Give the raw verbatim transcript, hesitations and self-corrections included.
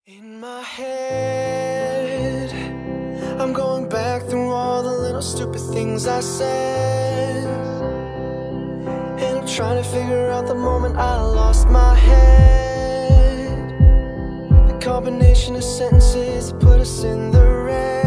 In my head, I'm going back through all the little stupid things I said, and I'm trying to figure out the moment I lost my head. The combination of sentences that put us in the red.